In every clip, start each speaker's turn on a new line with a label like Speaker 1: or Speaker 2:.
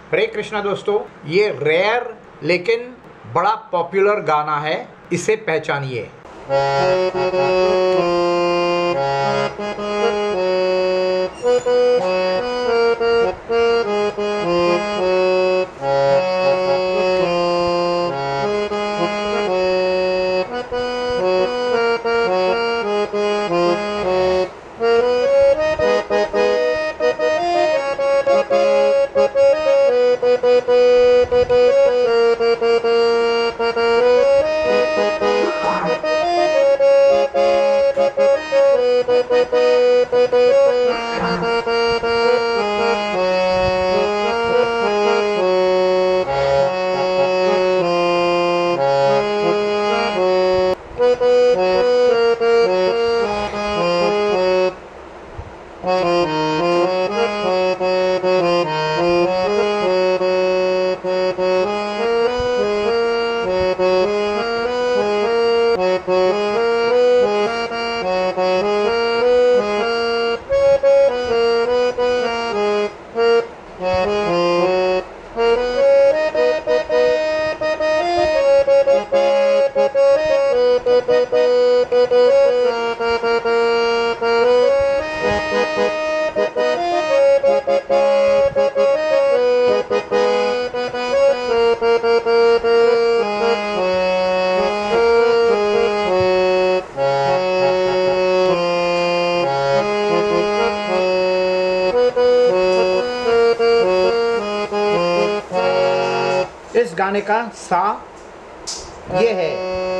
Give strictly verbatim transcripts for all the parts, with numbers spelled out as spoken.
Speaker 1: हरे कृष्णा दोस्तों, ये रेयर लेकिन बड़ा पॉपुलर गाना है, इसे पहचानिए। इस गाने का सा ये है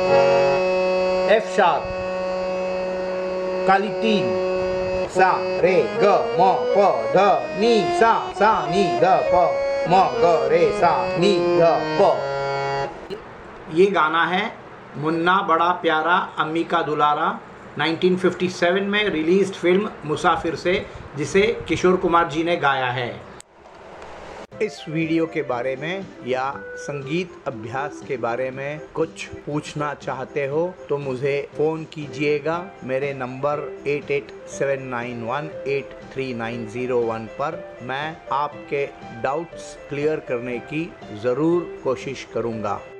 Speaker 1: एफ शार्प, काली तीन, सा रे ग म प ध नी सा सा नी ध प म ग रे सा नी ध प। ये गाना है मुन्ना बड़ा प्यारा अम्मी का दुलारा नाइनटीन फिफ्टी सेवन में रिलीज्ड फिल्म मुसाफिर से, जिसे किशोर कुमार जी ने गाया है। इस वीडियो के बारे में या संगीत अभ्यास के बारे में कुछ पूछना चाहते हो तो मुझे फ़ोन कीजिएगा मेरे number eight eight seven nine one eight three nine zero one पर। मैं आपके डाउट्स क्लियर करने की ज़रूर कोशिश करूँगा।